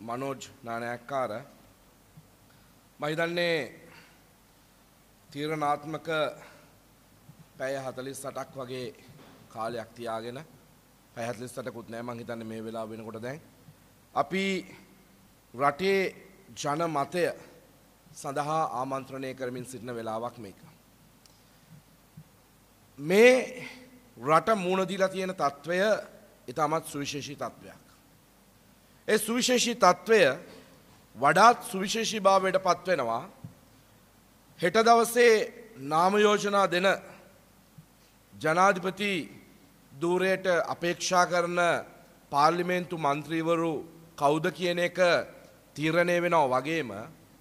මනෝජ් නානයක්කාර මම හිතන්නේ තීරණාත්මක පැය 48ක් වගේ කාලයක් තියාගෙන පැය 48කුත් නෑ මම හිතන්නේ මේ වෙලාව වෙනකොට දැන් අපි රටේ ජන මතය සඳහා ආමන්ත්‍රණය කරමින් සිටින වෙලාවක් මේක. මේ රට මුණ දීලා තියෙන තත්වය ඉතාමත් සුවිශේෂී තත්වයක්. ඒ සුවිශේෂී තත්වය වඩාත් සුවිශේෂී භාවයට පත් වෙනවා හෙට දවසේ නාම යෝජනා දෙන ජනාධිපති ධූරයට අපේක්ෂා කරන පාර්ලිමේන්තු මන්ත්‍රීවරු කවුද කියන එක තීරණය වෙනවා වගේම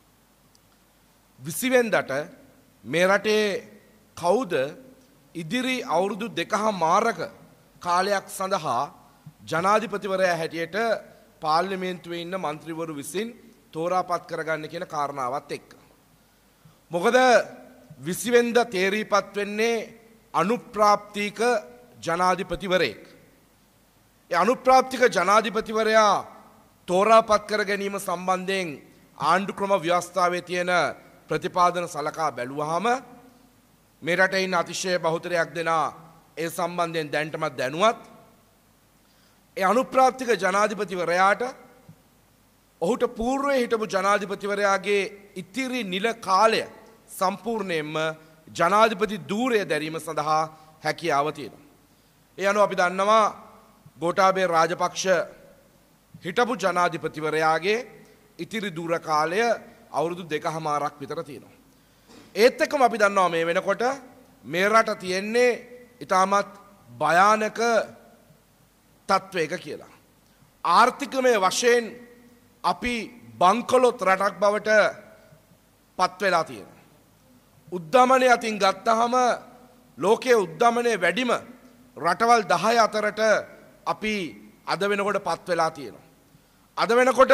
20 වෙනිදාට මේ රටේ කවුද ඉදිරි අවුරුදු 2.5 කාලයක් සඳහා ජනාධිපතිවරයා හැටියට පාර්ලිමේන්තුවේ ඉන්න മന്ത്രിවරු විසින් තෝරාපත් කරගන්න කියන කාරණාවත් එක්ක. මොකද 20 වෙනිදා තේරීපත් වෙන්නේ අනුප්‍රාප්තික ජනාධිපතිවරයෙක්. ඒ අනුප්‍රාප්තික ජනාධිපතිවරයා තෝරාපත් කර ගැනීම සම්බන්ධයෙන් ආණ්ඩු ක්‍රම ව්‍යවස්ථාවේ තියෙන ප්‍රතිපාදන සලකා බැලුවාම මේ රටේ ඉන්න අතිශය බහුතරයක් දෙනා ඒ සම්බන්ධයෙන් දැනටමත් දැනුවත්. ඒ අනුප්‍රාප්තික ජනාධිපතිවරයාට ඔහුට పూర్වයේ හිටපු ජනාධිපතිවරයාගේ ඉතිරි නිල කාලය සම්පූර්ණයෙන්ම ජනාධිපති ධූරය දැරීම සඳහා හැකියාව තියෙනවා. ඒ අනුව අපි දන්නවා ගෝඨාභය රාජපක්ෂ හිටපු ජනාධිපතිවරයාගේ ඉතිරි ධූර කාලය අවුරුදු 2.5ක් විතර තියෙනවා. ඒත් එක්කම අපි දන්නවා මේ වෙනකොට මේ රට තියෙන්නේ ඉතාමත් භයානක තත්වයක කියලා. ආර්ථිකමය වශයෙන් අපි බංකොලොත් රටක් බවට පත් වෙලා තියෙනවා. උද්ධමනය අතින් ගත්තහම ලෝකයේ උද්ධමනය වැඩිම රටවල් 10 අතරට අපි අද වෙනකොට පත් වෙලා තියෙනවා. අද වෙනකොට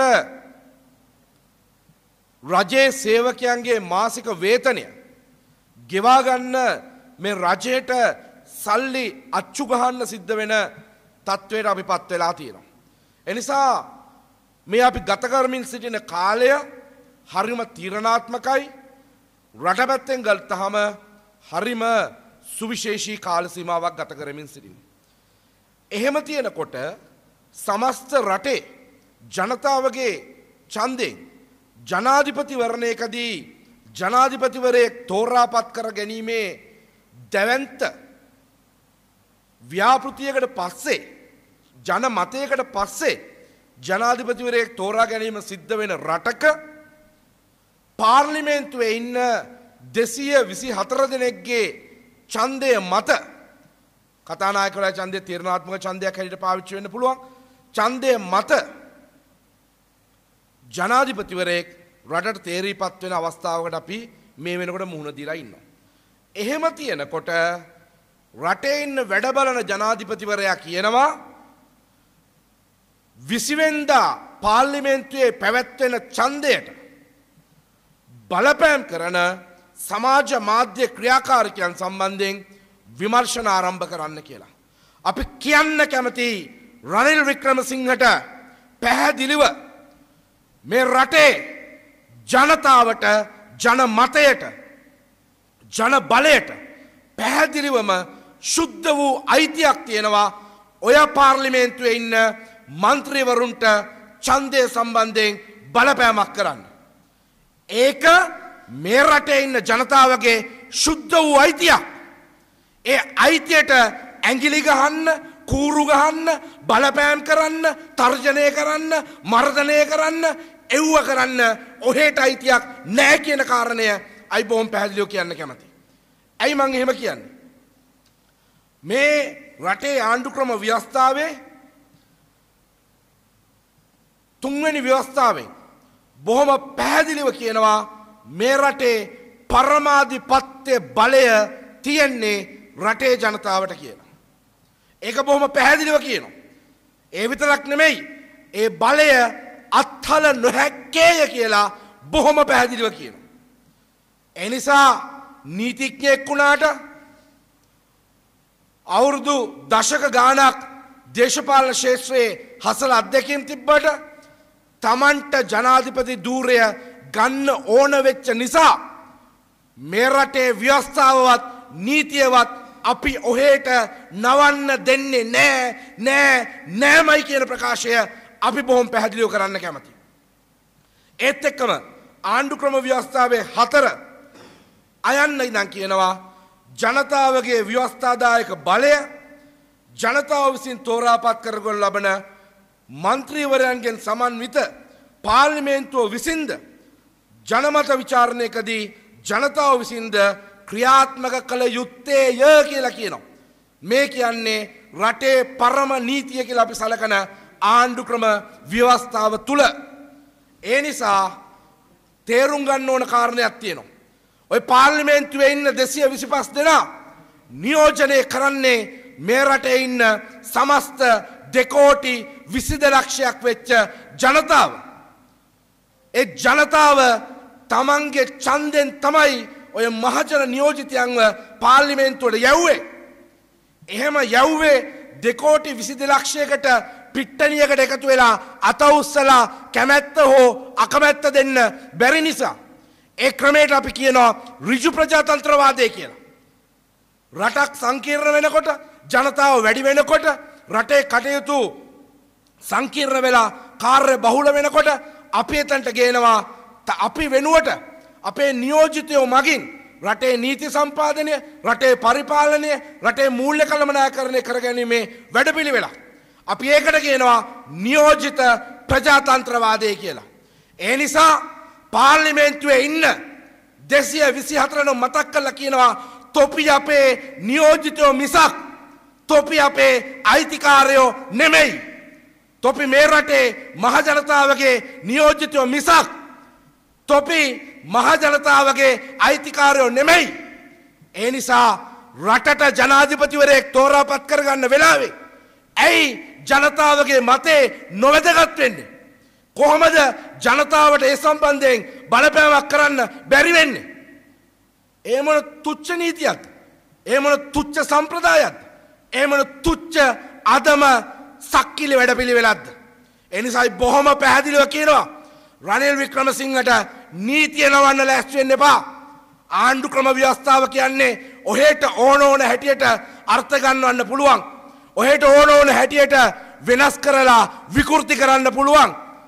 රජයේ සේවකයන්ගේ මාසික වේතනය ගෙවා ගන්න මේ රජයට සල්ලි අච්චු ගහන්න සිද්ධ වෙන තත්වයට අපි පත් වෙලා තියෙනවා. එනිසා මේ අපි ගත කරමින් සිටින කාලය හරිම තීරණාත්මකයි. රට පැත්තෙන් ගත්තහම හරිම සුවිශේෂී කාල සීමාවක් ගත කරමින් සිටිනවා. එහෙම තියෙනකොට සමස්ත රටේ ජනතාවගේ ඡන්දයෙන් ජනාධිපතිවරණයකදී ජනාධිපතිවරයෙක් තෝරාපත් කර ගැනීමේ දැවැන්ත ව්‍යාපෘතියකට පස්සේ ජන මතයකට පස්සේ ජනාධිපතිවරයෙක් තෝරා ගැනීම සිද්ධ වෙන රටක පාර්ලිමේන්තුවේ ඉන්න 224 දෙනෙක්ගේ ඡන්දය මත කතානායකවරයා ඡන්දය තීරණාත්මක ඡන්දයක් හැටියට පාවිච්චි වෙන්න පුළුවන්. ඡන්දය මත ජනාධිපතිවරයෙක් රටට තේරීපත් වෙන අවස්ථාවකට අපි මේ වෙනකොට මුහුණ දීලා ඉන්නවා. එහෙම තියෙනකොට රටේ ඉන්න වැඩ බලන ජනාධිපතිවරයා කියනවා 20 වෙනිදා පාර්ලිමේන්තුවේ පැවැත්වෙන ඡන්දයට බලපෑම් කරන සමාජ මාධ්‍ය ක්‍රියාකාරකයන් සම්බන්ධයෙන් විමර්ශන ආරම්භ කරන්න කියලා. අපි කියන්න කැමති රනිල් වික්‍රමසිංහට පැහැදිලිව මේ රටේ ජනතාවට ජන මතයට ජන බලයට පැහැදිලිවම ශුද්ධ වූ අයිතියක් තියෙනවා ඔය පාර්ලිමේන්තුවේ ඉන්න මන්ත්‍රීවරුන්ට ඡන්දය සම්බන්ධයෙන් බලපෑමක් කරන්න. ඒක මේ රටේ ඉන්න ජනතාවගේ ශුද්ධ වූ අයිතියක්. ඒ අයිතියට ඇඟිලි ගහන්න, කූරු ගහන්න, බලපෑම් කරන්න, තර්ජනය කරන්න, මර්ධනය කරන්න, එව්ව කරන්න ඔහෙට අයිතියක් නැහැ කියන කාරණය අයි බොහොම පැහැදිලිව කියන්න කැමතියි. ඇයි මං එහෙම කියන්නේ? මේ රටේ ආණ්ඩු ක්‍රම ව්‍යවස්ථාවේ තුන්වෙනි ව්‍යවස්ථාවෙන් බොහොම පැහැදිලිව කියනවා මේ රටේ පරමාධිපත්‍ය බලය තියෙන්නේ රටේ ජනතාවට කියලා. ඒක බොහොම පැහැදිලිව කියනවා. ඒ විතරක් නෙමෙයි ඒ බලය අත්හල නොහැක්කේය කියලා බොහොම පැහැදිලිව කියනවා. ඒ නිසා නීතිඥයෙක් වුණාට අවුරුදු දශක ගාණක් දේශපාලන ක්ෂේත්‍රයේ හසල අධ්‍යක්ෂකම් තිබ්බට තමන්ට ජනාධිපති ධූරය ගන්න ඕන වෙච්ච නිසා මේ රටේ ව්‍යවස්ථාවවත් නීතියවත් අපි ඔහෙට නවන්න දෙන්නේ නෑමයි කියන ප්‍රකාශය අපි බොහොම පැහැදිලිව කරන්න කැමතියි. ඒත් එක්කම ආණ්ඩුක්‍රම ව්‍යවස්ථාවේ 4 අයන්න ඉඳන් කියනවා ජනතාවගේ ව්‍යවස්ථාදායක බලය ජනතාව විසින් තෝරාපත් කරගනු ලබන මන්ත්‍රීවරයන්ගෙන් සමන්විත පාර්ලිමේන්තුව විසින්ද ජනමත විචාරණයකදී ජනතාව විසින්ද ක්‍රියාත්මක කළ යුත්තේය කියලා කියනවා. මේ කියන්නේ රටේ පරම නීතිය කියලා අපි සලකන ආණ්ඩුක්‍රම ව්‍යවස්ථාව තුල. ඒ නිසා තේරුම් ගන්න ඕන කාරණයක් තියෙනවා. ඔය පාර්ලිමේන්තුවේ ඉන්න 225 දෙනා නියෝජනය කරන්නේ මේ රටේ ඉන්න සමස්ත 2,22 ලක්ෂයක් වෙච්ච ජනතාව. ඒ ජනතාව තමන්ගේ ඡන්දෙන් තමයි ඔය මහජන නියෝජිතයන්ව පාර්ලිමේන්තුවට යවුවේ. එහෙම යවුවේ 2,22 ලක්ෂයකට පිට්ටනියකට එකතු වෙලා අත උස්සලා කැමැත්ත හෝ අකමැත්ත දෙන්න බැරි නිසා ඒ ක්‍රමයට අපි කියනවා ඍජු ප්‍රජාතන්ත්‍රවාදය කියලා. රටක් සංකීර්ණ වෙනකොට ජනතාව වැඩි වෙනකොට රටේ කටයුතු සංකීර්ණ වෙලා කාර්ය බහුල වෙනකොට අපි එතනට ගේනවා අපි වෙනුවට අපේ නියෝජිතයෝ මගින් රටේ නීති සම්පාදනය රටේ පරිපාලනය රටේ මූල්‍ය කළමනාකරණය කරගැනීමේ වැඩපිළිවෙලක්. අපි ඒකට කියනවා නියෝජිත ප්‍රජාතන්ත්‍රවාදය කියලා. ඒ නිසා පාර්ලිමේන්තුවේ ඉන්න 224 මතක් කරලා කියනවා තොපි අපේ නියෝජිතයෝ මිසක් තොපි අපේ අයිතිකාරයෝ නෙමෙයි. තොපි මේ රටේ මහ ජනතාවගේ නියෝජිතයෝ මිසක් තොපි මහ ජනතාවගේ අයිතිකාරයෝ නෙමෙයි. ඒ නිසා රටට ජනාධිපතිවරයෙක් තෝරාපත් කරගන්න වෙලාවේ ඇයි ජනතාවගේ මතේ නොවැදගත් වෙන්නේ? කොහොමද ජනතාවට ඒ සම්බන්ධයෙන් බලපෑමක් කරන්න බැරි වෙන්නේ? ඒ මොන තුච්ච නීතියක්ද? ඒ මොන තුච්ච සම්ප්‍රදායක්ද? ඒ මොන තුච්ච අදම සක්කිලි වැඩපිළිවෙලක්ද? ඒ නිසායි බොහොම පැහැදිලිව කියනවා රනිල් වික්‍රමසිංහට නීතිය නවන්න ලෑස්ති වෙන්න එපා. ආණ්ඩුක්‍රම ව්‍යවස්ථාව කියන්නේ ඔහෙට ඕන හැටියට අර්ථ ගන්නවන්න පුළුවන්. ඔහෙට ඕන හැටියට වෙනස් කරලා විකෘති කරන්න පුළුවන්.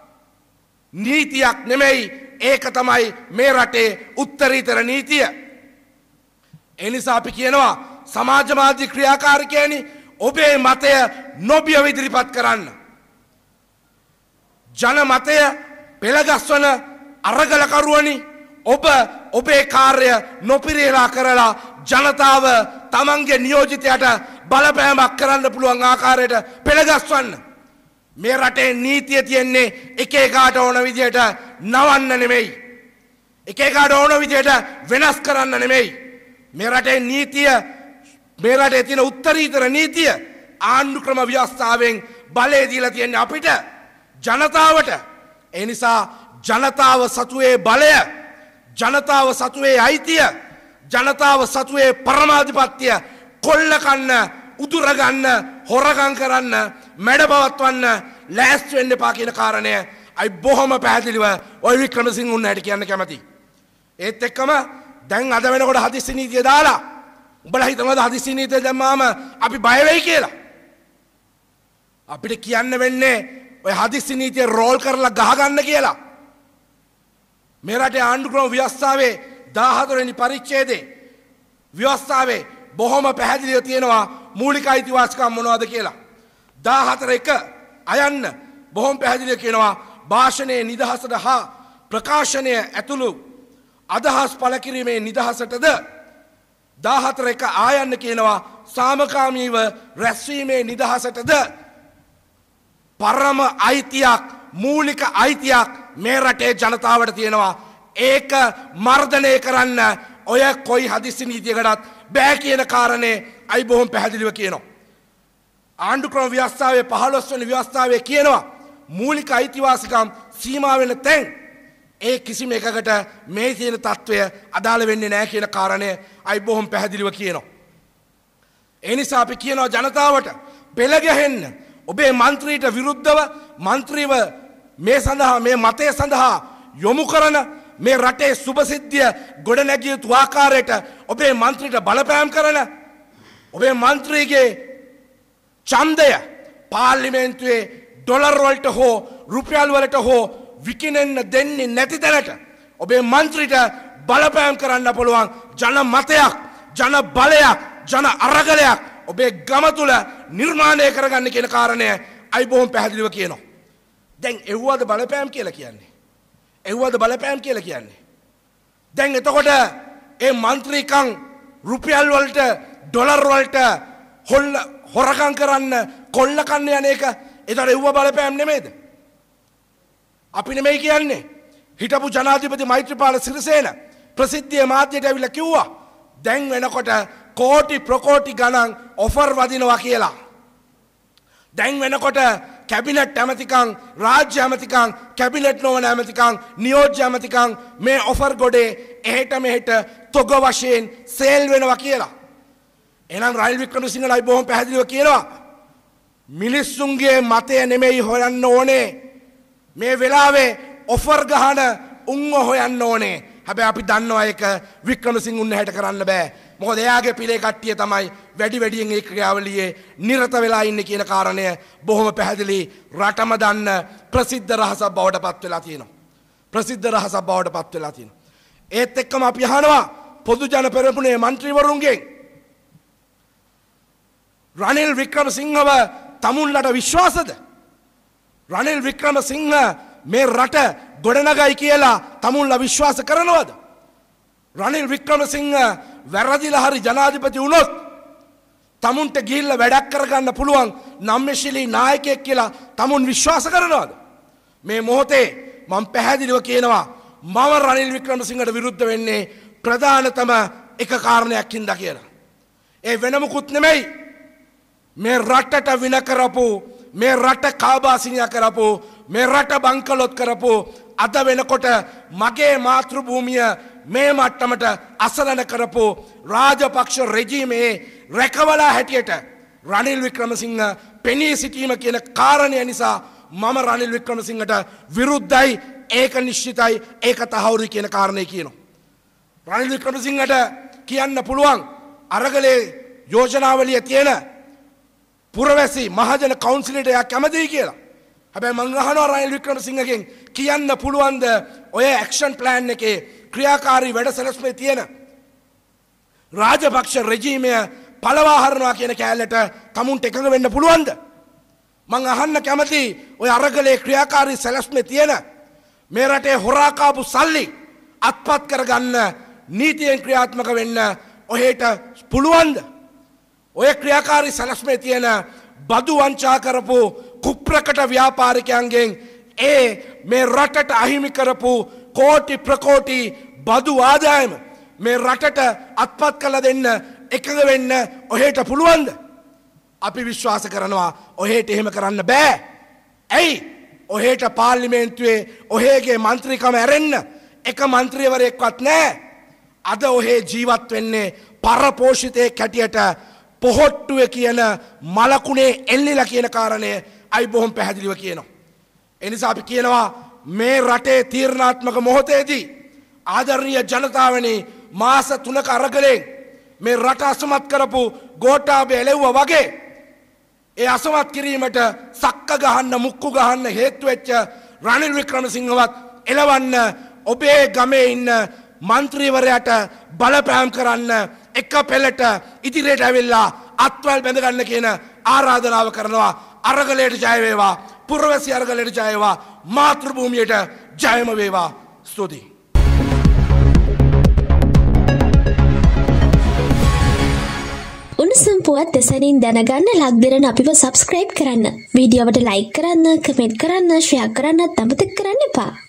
නීතියක් නෙමෙයි ඒක තමයි මේ රටේ උත්තරීතර නීතිය. ඒ නිසා අපි කියනවා සමාජ මාධ්‍ය ක්‍රියාකාරිකයනි ඔබේ මතය නොබියව ඉදිරිපත් කරන්න. ජන මතය පෙළගස්වන අරගලකරුවනි ඔබේ කාර්ය නොපිරිහෙලා කරලා ජනතාව තමන්ගේ නියෝජිතයට බලපෑමක් කරන්න පුළුවන් ආකාරයට පෙළගස්වන්න. මේ රටේ නීතිය තියෙන්නේ එක එකාට ඕන විදියට නවන්න නෙමෙයි. එක එකාට ඕන විදියට වෙනස් කරන්න නෙමෙයි. මේ රටේ නීතිය මේ රටේ තියෙන උත්තරීතර නීතිය ආණ්ඩුක්‍රම ව්‍යවස්ථාවෙන් බලය දීලා තියෙන්නේ අපිට ජනතාවට. ඒ නිසා ජනතාව සතුවේ බලය ජනතාව සතුවේ අයිතිය ජනතාව සතුවේ පරමාධිපත්‍ය කොල්ල කන්න උදුර ගන්න හොරගම් කරන්න මැඩපවත්වන්න ලෑස්ති වෙන්න එපා කියන කාරණය අයි බොහොම පැහැදිලිව ඔය වික්‍රමසිංහ උන්නට කියන්න කැමතියි. ඒත් එක්කම දැන් අද වෙනකොට හදිස්සි නීතිය දාලා උඹලා හිතනවාද හදිස්සි නීතිය දැම්මාම අපි බය වෙයි කියලා? අපිට කියන්න වෙන්නේ ඔය හදිස්සි නීතිය රෝල් කරලා ගහගන්න කියලා. මේ රටේ ආණ්ඩුක්‍රම ව්‍යවස්ථාවේ 14 වෙනි පරිච්ඡේදයේ ව්‍යවස්ථාවේ බොහොම පැහැදිලිව තියෙනවා මූලික අයිතිවාසිකම් මොනවද කියලා. 14.1 අයන්න බොහොම පැහැදිලිව කියනවා භාෂණයේ නිදහසට හා ප්‍රකාශනය ඇතුළු අදහස් පළ කිරීමේ නිදහසටද 14.1 ආයන්න කියනවා සාමකාමීව රැස්වීමේ නිදහසටද පරම අයිතියක් මූලික අයිතියක් මේ රටේ ජනතාවට තියෙනවා. ඒක මර්ධනය කරන්න ඔය කොයි හදිස්සි නීතියකටත් බෑ කියන කාරණේ අයි බොහොම පැහැදිලිව කියනවා. ආණ්ඩුක්‍රම ව්‍යවස්ථාවේ 15 වෙනි ව්‍යවස්ථාවේ කියනවා මූලික අයිතිවාසිකම් සීමා වෙන තැන් ඒ කිසිම එකකට මේ තියෙන තත්වය අදාළ වෙන්නේ නැහැ කියන කාරණය අයි බොහොම පැහැදිලිව කියනවා. ඒ නිසා අපි කියනවා ජනතාවට පෙළ ගැහෙන්න ඔබේ മന്ത്രിට විරුද්ධව മന്ത്രിව මේ සඳහා මේ මතය සඳහා යොමු කරන මේ රටේ සුභසිද්ධිය ගොඩනැගිය යුතු ආකාරයට ඔබේ මන්ත්‍රීට බලපෑම් කරන ඔබේ මන්ත්‍රීගේ ඡන්දය පාර්ලිමේන්තුවේ ඩොලර් වලට හෝ රුපියල් වලට හෝ විකිනෙන්න දෙන්නේ නැති තැනට ඔබේ මන්ත්‍රීට බලපෑම් කරන්න පුළුවන් ජන මතයක් ජන බලයක් ජන අරගලයක් ඔබේ ගම තුල නිර්මාණය කරගන්න කියන කාරණය අයි බොහොම පැහැදිලිව කියනවා. දැන් එව්වද බලපෑම් කියලා කියන්නේ? එව්වද බලපෑම් කියලා කියන්නේ? දැන් එතකොට ඒ മന്ത്രിකම් රුපියල් වලට ඩොලර් වලට හොරකම් කරන්න කොල්ල කන්න යන එක ඒතර එව්ව බලපෑම් නෙමෙයිද? අපි නෙමෙයි කියන්නේ. හිටපු ජනාධිපති මෛත්‍රීපාල සිරිසේන ප්‍රසිද්ධියේ මාධ්‍යයට ඇවිල්ලා කිව්වා දැන් වෙනකොට කෝටි ප්‍රකෝටි ගණන් ඔෆර් වදිනවා කියලා. දැන් වෙනකොට කැබිනට් ඇමතිකම් රාජ්‍ය ඇමතිකම් කැබිනට් නොවන ඇමතිකම් නියෝජ්‍ය ඇමතිකම් මේ ඔෆර් ගොඩේ එහෙට මෙහෙට තොග වශයෙන් සේල් වෙනවා කියලා. එහෙනම් රනිල් වික්‍රමසිංහලයි බොහොම පැහැදිලිව කියනවා මිනිස්සුන්ගේ මතය නෙමෙයි හොයන්න ඕනේ. මේ වෙලාවේ ඔෆර් ගහන උන්ව හොයන්න ඕනේ. හැබැයි අපි දන්නවා ඒක වික්‍රමසිංහ උන්න හැට කරන්න බෑ. මොකද එයාගේ පිළේ කට්ටිය තමයි වැඩි වැඩියෙන් ඒ ක්‍රියාවලියේ නිරත වෙලා ඉන්නේ කියන කාරණය බොහොම පැහැදිලි රටම දන්න ප්‍රසිද්ධ රහසක් බවට පත් වෙලා තියෙනවා. ප්‍රසිද්ධ රහසක් බවට පත් වෙලා තියෙනවා. ඒත් එක්කම අපි අහනවා පොදු ජන පෙරමුණේ മന്ത്രിවරුන්ගෙන් රනිල් වික්‍රමසිංහව තමුන්ලට විශ්වාසද? රනිල් වික්‍රමසිංහ මේ රට ගොඩනගයි කියලා තමුන්ලා විශ්වාස කරනවද? රනිල් වික්‍රමසිංහ වැරදිලා හරි ජනාධිපති වුණොත් තමුන්ට ගිහිල්ලා වැඩක් කරගන්න පුළුවන් නම්‍යශීලී නායකයෙක් කියලා තමුන් විශ්වාස කරනවද? මේ මොහොතේ මම පැහැදිලිව කියනවා මම රනිල් වික්‍රමසිංහට විරුද්ධ වෙන්නේ ප්‍රධානතම එක කාරණයක් හින්දා කියලා. ඒ වෙන මොකුත් නෙමෙයි. මේ රටට වින කරපු මේ රට කාබාසිනියා කරපු මේ රට බංකලොත් කරපු අද වෙනකොට මගේ මාතෘ භූමිය මේ මට්ටමට අසරණ කරපු රාජපක්ෂ රෙජීමේ රැකවලා හැටියට රනිල් වික්‍රමසිංහ පෙනී සිටීම කියන කාරණය නිසා මම රනිල් වික්‍රමසිංහට විරුද්ධයි. ඒක නිශ්චිතයි. ඒක තහවුරු කියන කාරණේ කියනවා. රනිල් වික්‍රමසිංහට කියන්න පුළුවන් අරගලේ යෝජනාවලිය තියෙන පුරවැසි මහජන කවුන්සිලයට එයා කැමතියි කියලා. හැබැයි මං අහනවා රනිල් වික්‍රමසිංහගෙන් කියන්න පුළුවන්ද ඔය ඇක්ෂන් ප්ලෑන් එකේ ක්‍රියාකාරී වැඩසටහනේ තියෙන රාජපක්ෂ රෙජීමය පළවා හරනවා කියන කැලලට තමුන්ට එකඟ වෙන්න පුළුවන්ද? මං අහන්න කැමති ඔය අරගලේ ක්‍රියාකාරී සැලැස්මේ තියෙන මේ රටේ හොරා කාපු සල්ලි අත්පත් කරගන්න නීතියෙන් ක්‍රියාත්මක වෙන්න ඔහෙට පුළුවන්ද? ඔය ක්‍රියාකාරී සැලැස්මේ තියෙන බදු වංචා කරපු කුප්‍රකට ව්‍යාපාරිකයන්ගෙන් මේ රටට අහිමි කරපු කෝටි ප්‍රකෝටි බදු ආදායම මේ රටට අත්පත් කළ දෙන්න එකඟ වෙන්න ඔහෙට පුළුවන්ද? අපි විශ්වාස කරනවා ඔහෙට එහෙම කරන්න බෑ. ඇයි? ඔහෙට පාර්ලිමේන්තුවේ ඔහෙගේ මන්ත්‍රීකම ඇරෙන්න එක මන්ත්‍රීවරයෙක්වත් නැහැ. අද ඔහෙ ජීවත් වෙන්නේ පරපෝෂිතයෙක් හැටියට පොහොට්ටුවේ කියන මලකුණේ එල්ලිලා කියන කාරණය අයි බොහොම පැහැදිලිව කියනවා. ඒ නිසා අපි කියනවා මේ රටේ තීරණාත්මක මොහොතේදී ආදරණීය ජනතාවනි මාස 3ක අරගලෙන් මේ රට අසමත් කරපු ගෝඨාභය එළෙව්වා වගේ ඒ අසමත් කිරීමට සක්ක ගහන්න මුක්කු ගහන්න හේතු වෙච්ච රනිල් වික්‍රමසිංහවත් එළවන්න ඔබේ ගමේ ඉන්න മന്ത്രിවරයාට බලපෑම් කරන්න එක පෙළට ඉදිරියට ඇවිල්ලා අත්වල් බැඳ ගන්න කියන ආරාධනාව කරනවා. අරගලයට ජය වේවා. පුරවැසි අරගලයට ජය වේවා. මාතෘ භූමියට ජයම වේවා. ස්තුතියි. උණුසුම් පුවත් දෙසනින් දැනගන්න ලක්දිරන අපිව සබ්ස්ක්‍රයිබ් කරන්න. වීඩියෝවට ලයික් කරන්න, කමෙන්ට් කරන්න, ෂෙයා කරන්නත් අමතක කරන්න එපා.